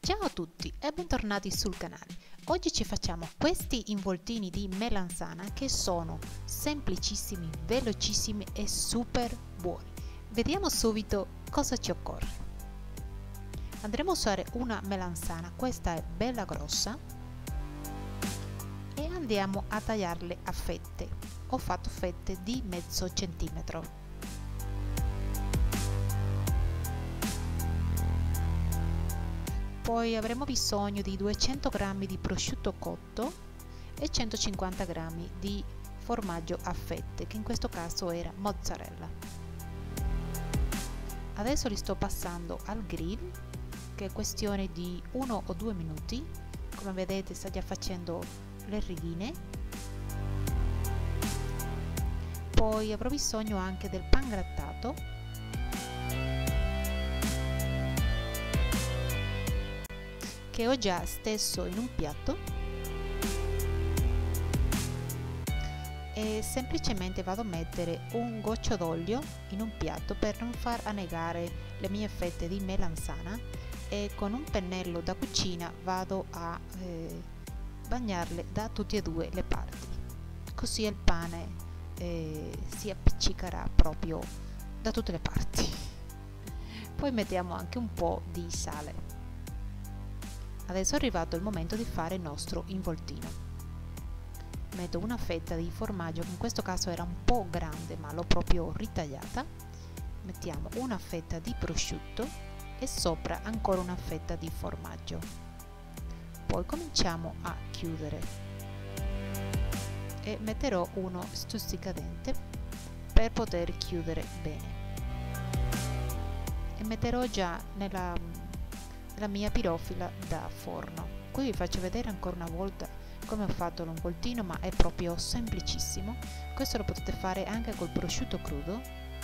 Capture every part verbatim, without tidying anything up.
Ciao a tutti e bentornati sul canale. Oggi ci facciamo questi involtini di melanzana che sono semplicissimi, velocissimi e super buoni. Vediamo subito cosa ci occorre. Andremo a usare una melanzana, questa è bella grossa, e andiamo a tagliarle a fette. Ho fatto fette di mezzo centimetro. Poi avremo bisogno di duecento grammi di prosciutto cotto e centocinquanta grammi di formaggio a fette, che in questo caso era mozzarella. Adesso li sto passando al grill, che è questione di uno o due minuti. Come vedete sta già facendo le righine. Poi avrò bisogno anche del pan grattato, che ho già steso in un piatto, e semplicemente vado a mettere un goccio d'olio in un piatto per non far annegare le mie fette di melanzana, e con un pennello da cucina vado a eh, bagnarle da tutte e due le parti, così il pane eh, si appiccicherà proprio da tutte le parti. Poi mettiamo anche un po' di sale. Adesso è arrivato il momento di fare il nostro involtino. Metto una fetta di formaggio, che in questo caso era un po' grande ma l'ho proprio ritagliata. Mettiamo una fetta di prosciutto e sopra ancora una fetta di formaggio. Poi cominciamo a chiudere e metterò uno stuzzicadente per poter chiudere bene, e metterò già nella la mia pirofila da forno. Qui vi faccio vedere ancora una volta come ho fatto l'involtino, ma è proprio semplicissimo. Questo lo potete fare anche col prosciutto crudo,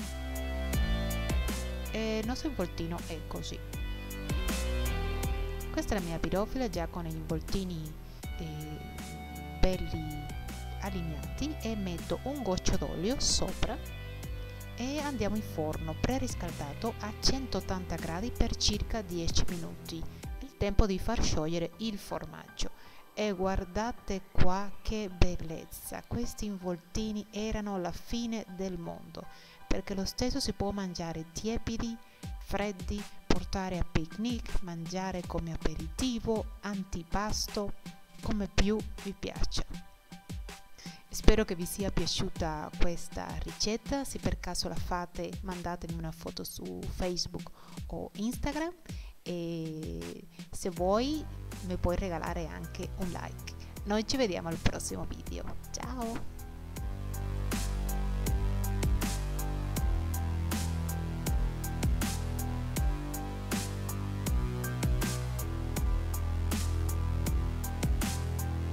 e il nostro involtino è così. Questa è la mia pirofila già con gli involtini eh, belli allineati, e metto un goccio d'olio sopra e andiamo in forno preriscaldato a centottanta gradi per circa dieci minuti, il tempo di far sciogliere il formaggio. E guardate qua che bellezza, questi involtini erano la fine del mondo, perché lo stesso si può mangiare tiepidi, freddi, portare a picnic, mangiare come aperitivo, antipasto, come più vi piaccia. Spero che vi sia piaciuta questa ricetta. Se per caso la fate, mandatemi una foto su Facebook o Instagram, e se vuoi mi puoi regalare anche un like. Noi ci vediamo al prossimo video. Ciao!